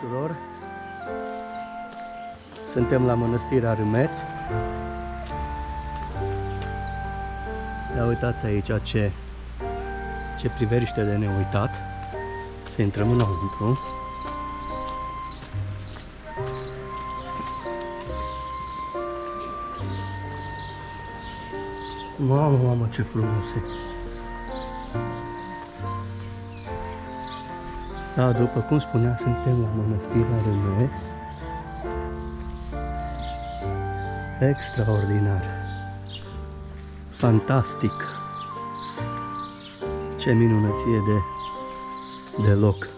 tuturor! Suntem la Mănăstirea Râmeț. Ia uitați aici ce priveliște de neuitat. Să intrăm înăuntru. Mamă, ce frumos e! Da, după cum spunea, suntem la Mănăstirea Râmeț. Extraordinar! Fantastic! Ce minunăție de loc!